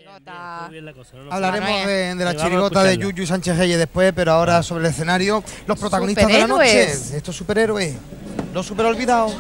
chirigota. Bien la cosa, ¿no? Hablaremos de la Vamos a chirigota de escucharla. Yuyu Sánchez Reyes después, pero ahora sobre el escenario, los protagonistas de la noche, Superhéroes. estos superhéroes, los super olvidados.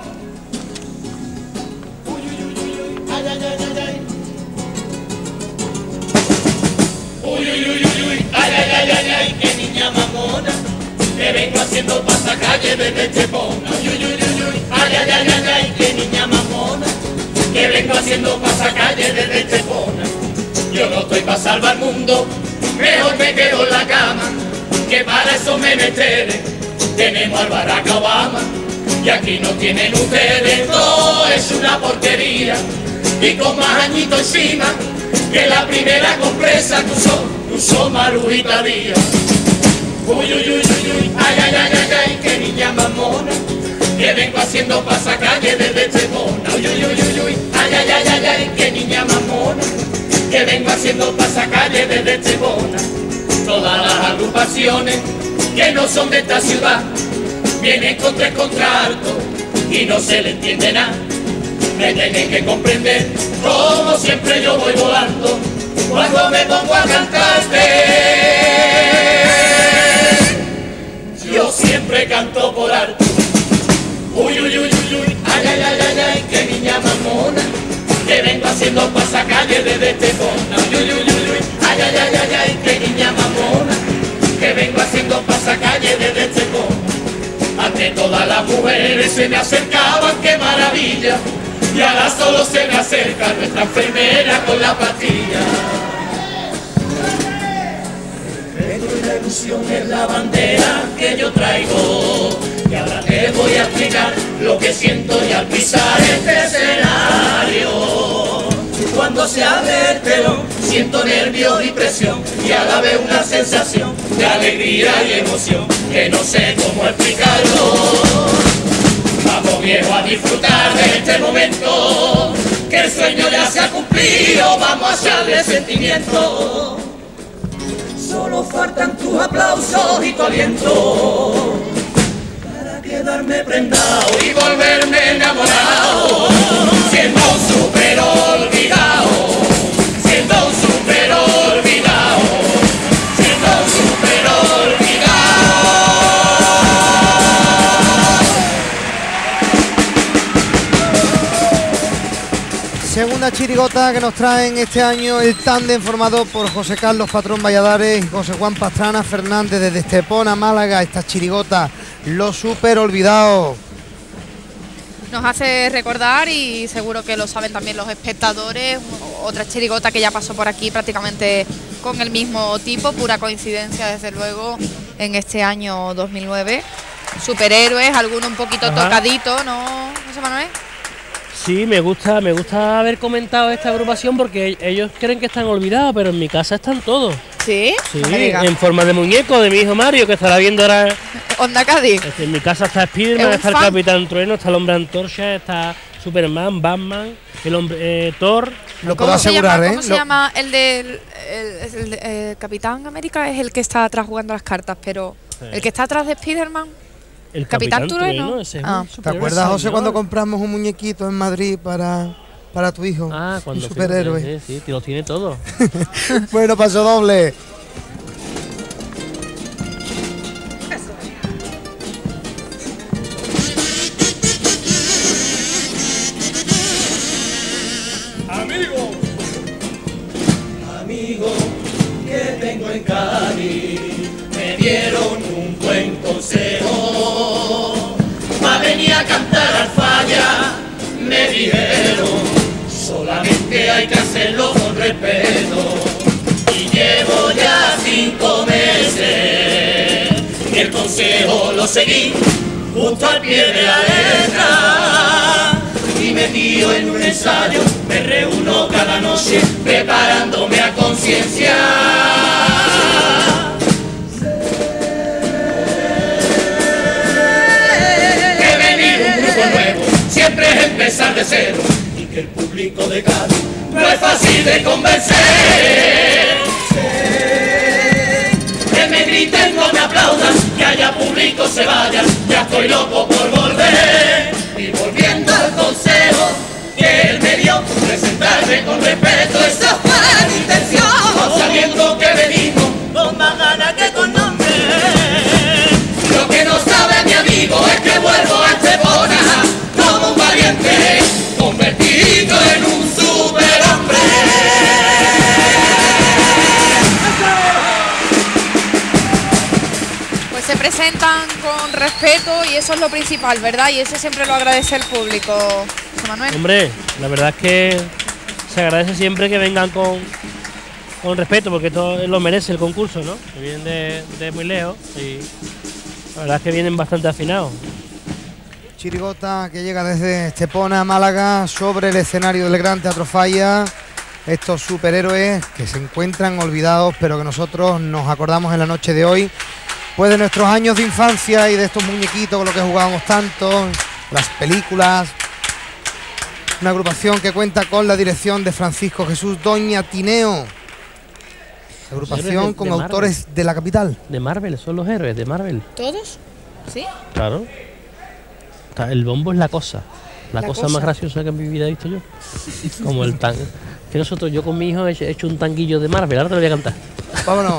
Ay, ay, ay, ay, ay, qué niña mamona, te vengo haciendo pasacalle desde Chepona. Uy, uy, uy, uy, ay, ay, ay, ay, ay, qué niña mamona, que vengo haciendo pasacalle desde Chepona. Yo no estoy para salvar el mundo, mejor me quedo en la cama, que para esos menesteres tenemos al Barack Obama. Y aquí no tienen ustedes, todo es una porquería, y con más añitos encima que la primera compresa que usó Marujita Díaz. Uy, uy, uy, uy, uy, ay, ay, ay, ay, ay, qué niña mamona, que vengo haciendo pasacalle desde Chepona. Uy, uy, uy, uy, uy, ay, ay, ay, ay, ay, qué niña mamona, que vengo haciendo pasacalle desde Chepona. Todas las agrupaciones que no son de esta ciudad vienen con tres contratos y no se le entiende nada. Me tienen que comprender, como siempre yo voy volando cuando me pongo a cantarte. Yo siempre canto por alto. Uy, uy, uy, uy, uy, ay, ay, ay, ay, ay, qué niña mamona, que vengo haciendo pasacalle desde Chepona. Uy, uy, uy, uy, uy, ay, ay, ay, ay, ay, qué niña mamona, que vengo haciendo pasacalle desde Chepona. Antes todas las mujeres se me acercaban, qué maravilla, y ahora solo se me acerca nuestra enfermera con la pastilla. La ilusión es la bandera que yo traigo, y ahora te voy a explicar lo que siento y al pisar este escenario. Cuando se abre el telón siento nervios y presión, y a la vez una sensación de alegría y emoción que no sé cómo explicarlo. Vamos viejo a disfrutar de este momento, que el sueño ya se ha cumplido, vamos a echarle sentimiento. Solo faltan tus aplausos y tu aliento para quedarme prendado y volverme enamorado, siendo un super olvidado, siendo un super olvidado, siendo un super olvidado. Segunda chirigota que nos traen este año el tándem formado por José Carlos Patrón Valladares y José Juan Pastrana Fernández desde Estepona, Málaga. Esta chirigota, los super olvidados. Nos hace recordar, y seguro que lo saben también los espectadores, otra chirigota que ya pasó por aquí prácticamente con el mismo tipo, pura coincidencia desde luego, en este año 2009. Superhéroes, alguno un poquito tocadito, ¿no, José Manuel? Sí, me gusta haber comentado esta agrupación porque ellos creen que están olvidados, pero en mi casa están todos. ¿Sí? Sí, No me digas. en forma de muñeco de mi hijo Mario, que estará viendo ahora. Onda Cádiz. En mi casa está Spiderman, ¿Es un está el fan? Capitán Trueno, está el Hombre Antorcha, está Superman, Batman, el hombre Thor. Lo puedo asegurar, ¿Cómo se Lo- llama el del Capitán América? Es el que está atrás jugando las cartas, pero el que está atrás de Spiderman. El Capitán Trueno. ese es Ah. un ¿Te superhéroe, acuerdas, José, señor? cuando compramos un muñequito en Madrid para tu hijo? Ah, cuando un superhéroe. Sí, lo tiene todo. Bueno, paso doble. Amigo que tengo en Cádiz, me dieron un buen consejo. Pa' venir a cantar al falla, me dijeron, solamente hay que hacerlo con respeto. Y llevo ya 5 meses, y el consejo lo seguí justo al pie de la letra. Y metido en un ensayo, me reúno cada noche preparándome a conciencia. Que venir un grupo nuevo siempre es empezar de cero, y que el público de Cádiz no es fácil de convencer. Que me griten, no me aplaudan, que haya público se vayan, ya estoy loco por volver. Y volviendo al consejo que él me dio, presentarme con respeto esa falla. presentan con respeto y eso es lo principal, ¿verdad? Y eso siempre lo agradece el público, José Manuel. Hombre, la verdad es que se agradece siempre que vengan con respeto, porque todo lo merece el concurso, ¿no? Que vienen de muy lejos y la verdad es que vienen bastante afinados. Chirigota que llega desde Estepona, Málaga, sobre el escenario del Gran Teatro Falla. Estos superhéroes que se encuentran olvidados, pero que nosotros nos acordamos en la noche de hoy, pues de nuestros años de infancia y de estos muñequitos con los que jugábamos tanto, las películas. Una agrupación que cuenta con la dirección de Francisco Jesús Doña Tineo. Agrupación con autores de la capital. De Marvel, son los héroes de Marvel. ¿Todos? ¿Sí? Claro. El bombo es la cosa. La cosa más graciosa que en mi vida he visto yo. Como el tan. Que nosotros, yo con mi hijo he hecho un tanguillo de Marvel, ahora te lo voy a cantar. Vámonos.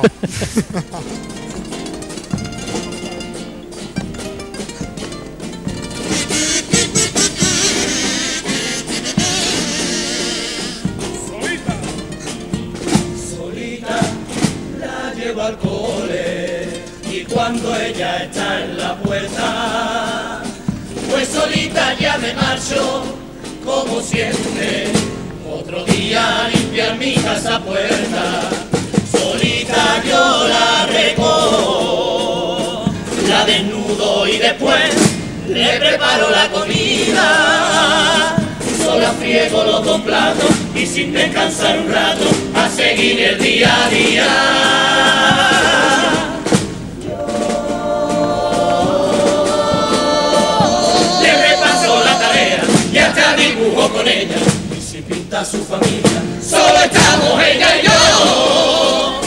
Solita la llevo al cole y cuando ella está en la puerta, pues solita ya me marcho como siempre. Otro día a limpiar mi casa puerta, solita yo la recojo, la desnudo y después le preparo la comida. Sola friego los dos platos y sin descansar un rato a seguir el día a día. Le repaso la tarea y hasta dibujo con ella. Pinta su familia, solo estamos ella y yo.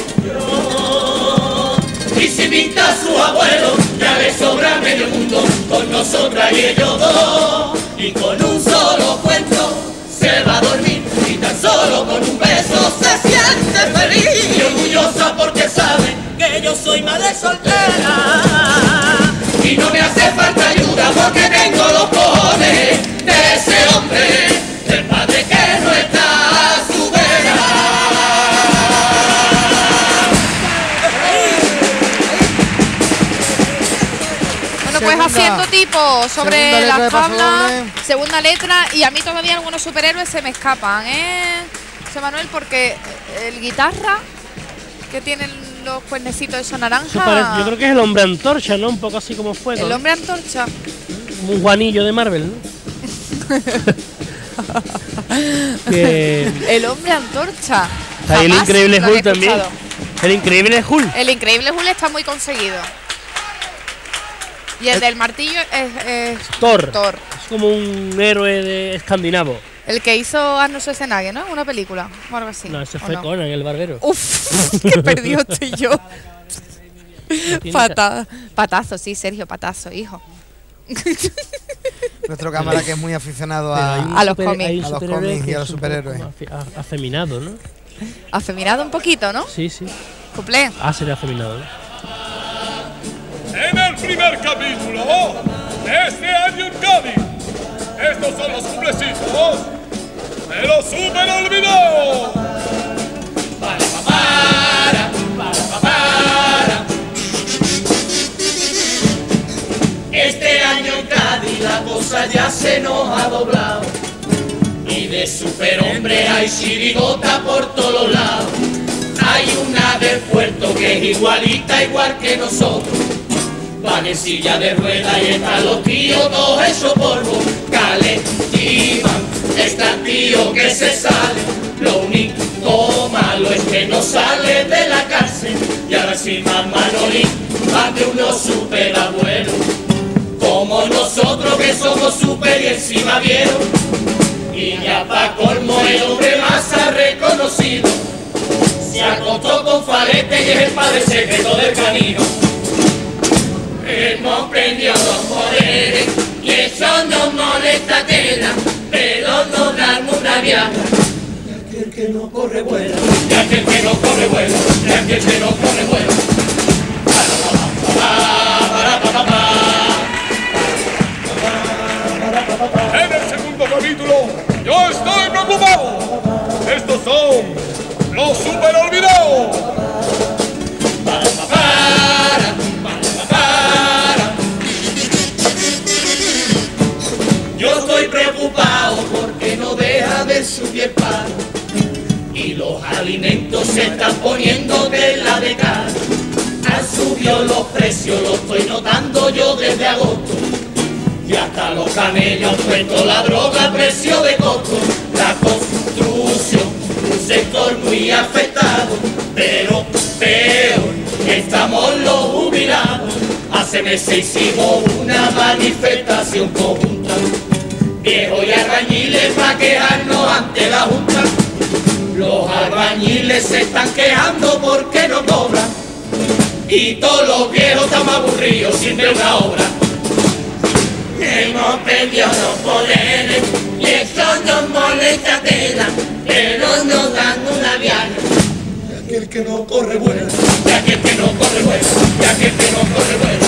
Y si pinta su abuelo, ya le sobra medio mundo, con nosotras y ellos dos. Y con un solo cuento se va a dormir, y tan solo con un beso se siente feliz. Y orgullosa porque sabe que yo soy madre soltera. Y no me hace falta ayuda porque tengo los cojones de ese hombre, del padre que no está a su vera. Bueno, pues haciendo tipo sobre segunda letra de las Paso tablas, Doble. segunda letra, y a mí todavía algunos superhéroes se me escapan, José Manuel, porque el guitarra que tienen los cuernecitos esos Eso naranja, yo creo que es el hombre antorcha, ¿no? Un poco así como fuego. el ¿no? hombre antorcha. Un Juanillo de Marvel, ¿no? Que El hombre antorcha. está ahí el Jamás increíble lo había Hulk también. escuchado. El increíble Hulk. El increíble Hulk está muy conseguido. Y el del martillo es Thor. Thor. Es como un héroe de escandinavo. El que hizo Arnold Schwarzenegger, ¿no? Una película o algo así. No, ese ¿o fue no? Conan, el barbero. Uf, que perdió estoy yo. No tiene Patazo, sí, Sergio, patazo, hijo. Nuestro cámara que es muy aficionado Pero hay un A los super- cómics. hay un A los superhéroe cómics y que a los es un poco superhéroes. como afeminado, ¿no? Afeminado un poquito, ¿no? Sí, sí. Cumple. Ser afeminado, ¿no? En el primer capítulo de este año en Cádiz, estos son los cumplecitos de los super olvidados. Este año en Cádiz la cosa ya se nos ha doblado, y de superhombre hay chirigota por todos lados. Hay una del puerto que es igualita, igual que nosotros, van en silla de ruedas y están los tíos todos hechos polvo. Calentivan, están tíos que se salen, lo único malo es que no sale de la cárcel. Y ahora encima Manolín van de unos superabuelos, como nosotros que somos super y encima vieron. Y ya pa' colmo el hombre más ha reconocido, se acostó con Falete y es el padre secreto del canino. Hemos prendido los poderes y eso no molesta tela, pero nos dan una viaja. Y aquel que no corre vuela, y aquel que no corre vuela, y aquel que no corre vuela. En el segundo capítulo, yo estoy preocupado. Estos son los super olvidados. Para, y el paro. Y los alimentos se están poniendo tela de cara. Han subido los precios, lo estoy notando yo desde agosto. Y hasta los camellos han puesto la droga a precio de costo. La construcción, un sector muy afectado, pero peor estamos los jubilados. Hace meses hicimos una manifestación conjunta, viejos y albañiles, para quejarnos ante la Junta. Los albañiles se están quejando porque no cobran, y todos los viejos estamos aburridos sin ver una obra. Hemos perdido los poderes y eso nos molesta tela, pero nos dan una viana. Y aquel que no corre vuela, y aquel que no corre vuela, y aquel que no corre vuela.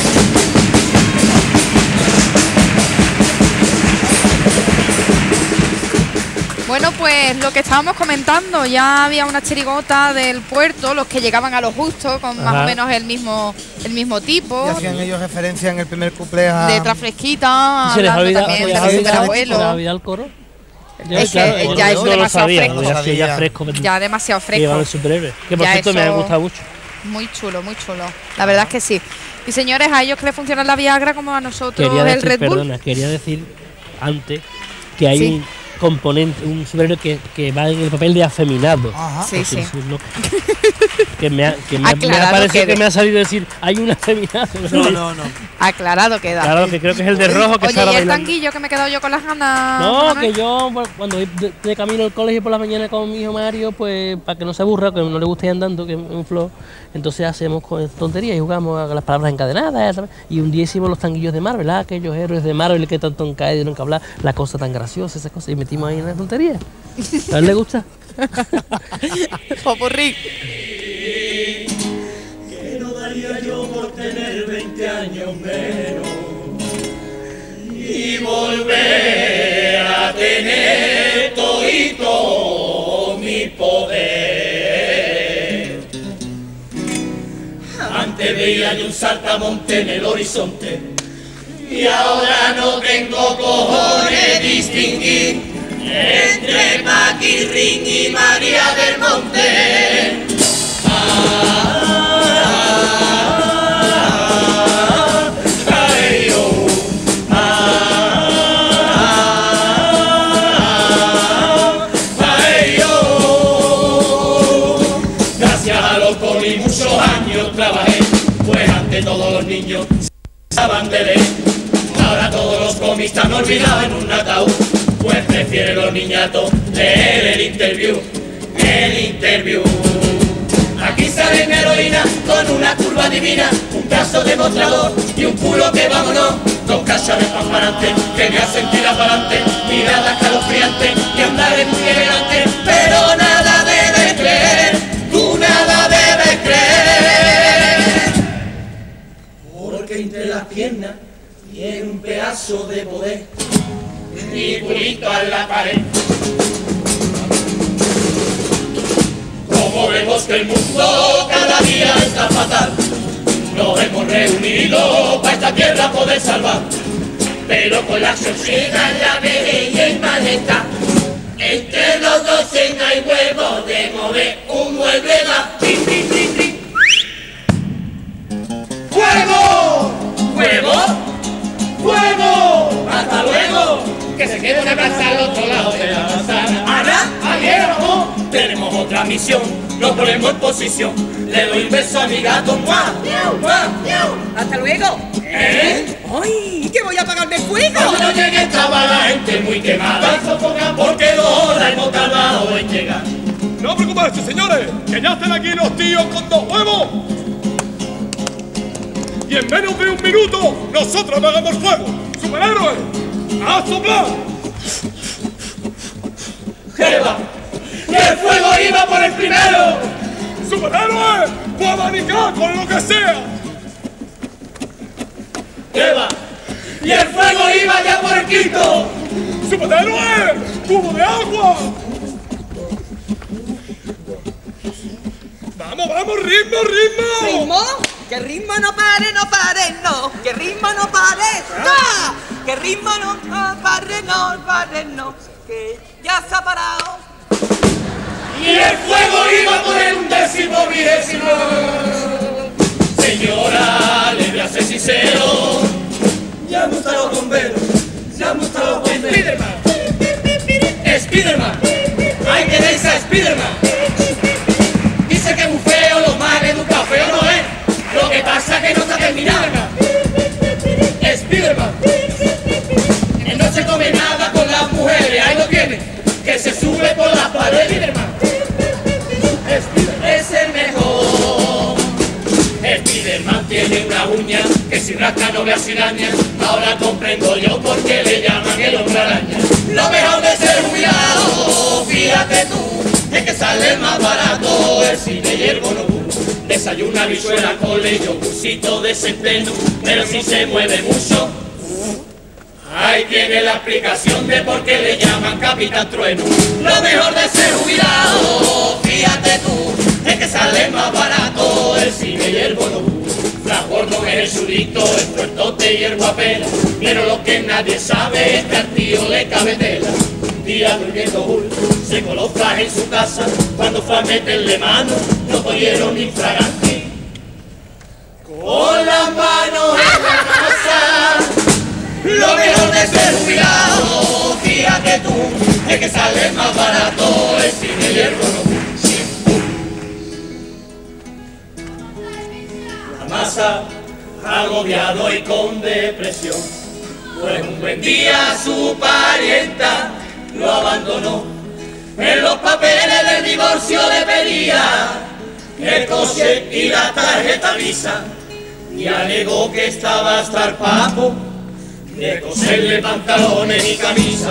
Bueno, pues lo que estábamos comentando, ya había una chirigota del puerto, los que llegaban a lo justo, con más o menos el mismo tipo. Y hacían ellos referencia en el primer cuplé a... De Trafresquita, ¿Se les hablando olvida, también se del les olvida superabuelo. el coro? Es que ya es no lo demasiado sabía, fresco. ya estoy ya fresco. Ya demasiado Que llevan el fresco. superhéroe. Que por Ya cierto me ha eso- gustado mucho. Muy chulo, muy chulo. La verdad es que sí. Y señores, a ellos que les funciona la Viagra como a nosotros Quería el decir, Red Bull. perdona, quería decir antes que hay Sí. un componente, un superhéroe que va en el papel de afeminado. Ajá. Sí, sí. No. que me ha Aclarado parecido quede. que me ha salido decir, hay un afeminado. No. Aclarado queda. Claro, que creo que es el de rojo que Oye, está y el bailando. tanguillo que me he quedado yo con las ganas. No, Manuel? que yo bueno, cuando voy de camino al colegio por la mañana con mi hijo Mario, pues para que no se aburra, que no le guste ir andando, que es un flow, entonces hacemos tonterías y jugamos a las palabras encadenadas, ¿sabes? Y un día hicimos los tanguillos de Marvel, aquellos héroes de Marvel que tanto han caído y nunca hablar, la cosa tan graciosa, esas cosas, y metimos ahí en la tontería. ¿A él le gusta? Popurrí. Que no daría yo por tener 20 años menos y volver a tener todito mi poder. Antes veía yo un saltamonte en el horizonte y ahora no tengo cojones distinguir entre Paquirrín y María del Monte. Gracias a los cómics muchos años trabajé, pues antes todos los niños saben de leer. Ahora todos los cómics están olvidados en un ataúd, pues prefieren los niñatos leer el interview. Aquí sale mi heroína con una curva divina, un caso demostrador y un culo que vámonos. Dos cachas de pamparante que me hacen tirar para adelante, mirada escalofriante y andar muy elegante. Pero nada debes creer, tú nada debes creer, porque entre las piernas tiene un pedazo de poder y culito a la pared. Como vemos que el mundo cada día está fatal, nos hemos reunido para esta tierra poder salvar. Pero con la sociedad, la vejez y el malestar, entre los dos no hay huevo de mover un mueble más. ¡Trin, trin, trin, trin! ¡Fuego! ¡Fuego! ¡Fuego! ¡Hasta luego! Que se quede una casa al otro lado de la manzana. ¡Ana! ¡Ayer, vamos! Tenemos otra misión, nos ponemos en posición. Le doy un beso a mi gato. ¡Mua! ¡Miau! ¡Mua! ¡Miau! ¡Hasta luego! ¿Eh? ¡Ay! ¡Que voy a apagarme el fuego! Cuando llegue estaba la gente muy quemada, porque 2 horas hemos tardado en llegar. No preocuparse, señores, que ya están aquí los tíos con 2 huevos. Y en menos de 1 minuto, nosotros apagamos fuego. ¡Superhéroes! ¡A soplar! ¿Qué va? ¡Que el fuego iba por el primero! ¡Superhéroes! ¡O abanicar con lo que sea! ¿Qué va? ¡Y el fuego iba ya por el quinto! ¡Superhéroes! ¡Cubo de agua! ¡Vamos, vamos! ¡Ritmo, ritmo! ¿Ritmo? ¡Que ritmo no pare, no pare, no! ¡Que ritmo no pare, no! ¡Que ritmo no pare, no pare, no! ¡Que ya se ha parado. Y el fuego iba por el 11.000. Señora, le voy a ser sincero. Ya me gustan los bomberos, ya me gustan los bomberos. Spiderman, Spiderman, ahí tenéis a Spiderman. Dice que es muy feo, lo mal educado, feo no es. Lo que pasa es que no está terminado. Spiderman, él no se come nada con las mujeres, ahí lo tiene, que se sube por las paredes. Spiderman es el mejor. Spiderman tiene una uña que si rasca no le hace daña. Ahora comprendo yo por qué le llaman el hombre araña. Lo mejor de ser jubilado, fíjate tú, es que sale más barato el cine y el bonobús. Desayuna habichuela con leche, yogurcito de centeno, pero si se mueve mucho, ahí tiene la explicación de por qué le llaman Capitán Trueno. Lo mejor de ser jubilado, fíjate tú, es que sale más barato el cine y el bonobús. Flash Gordon es el chulito, el fuertote y el guapela, pero lo que nadie sabe es que al tío le cabe tela. Un día durmiendo Hulk se coló Flash en su casa, cuando fue a meterle mano no cogieron ni fragante. Con las manos en la casa, lo mejor de ser jubilado, fíjate tú, es que sale más barato el cine y el bonobús. La masa, agobiado y con depresión, pues un buen día su parienta lo abandonó. En los papeles del divorcio le pedía el coche y la tarjeta Visa, y alegó que estaba hasta el papo de coserle pantalones y camisa.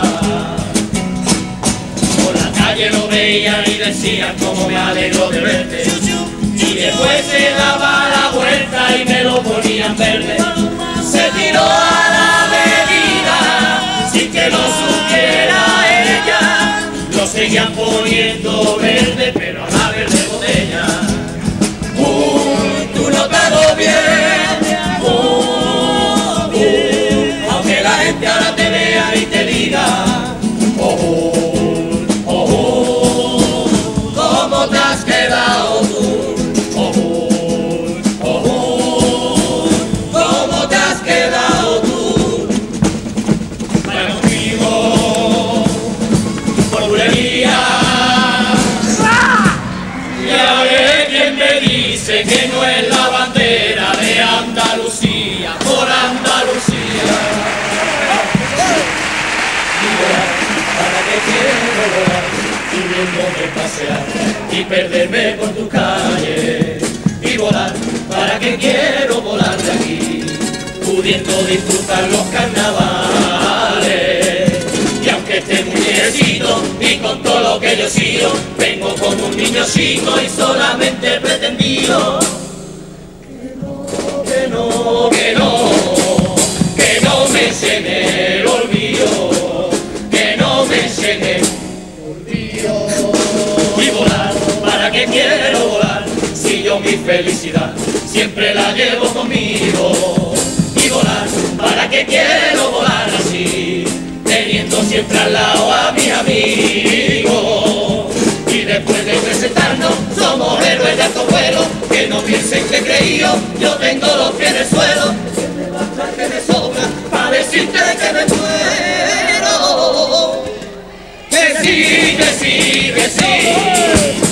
Por la calle lo veían y decían como me alegro de verte, y después se daba la vuelta y me lo ponían verde. Se tiró a la bebida sin que lo supiera ella, lo seguían poniendo verde pero a la verde botella. Tú no te hago bien, aunque la gente ahora te vea y te diga, ¿cómo te has quedado tú? ¿Cómo te has quedado tú? Vaya conmigo por bulería, y a ver quién me dice que no es la bandera de Andalucía, por Andalucía. Y volar, ¿para qué quiero volar? Y viéndome pasear y perderme por tu calle. Y volar, ¿para qué quiero volar de aquí? Pudiendo disfrutar los carnavales. Y aunque esté muy viejecito y con todo lo que yo he sido, vengo como un niño chico y solamente pretendido que no me llene el olvido, que no me llene el olvido. Y volar, ¿para qué quiero volar? Si yo mi felicidad siempre la llevo conmigo. Y volar, ¿para qué quiero volar así? Teniendo siempre al lado a mis amigos. Y después de presentarnos, somos héroes de alto vuelo. Que no piensen que he creído, yo tengo los pies en el suelo. Que me basta, que me sobra, para decirte que me muero. Que sí, que sí, que sí.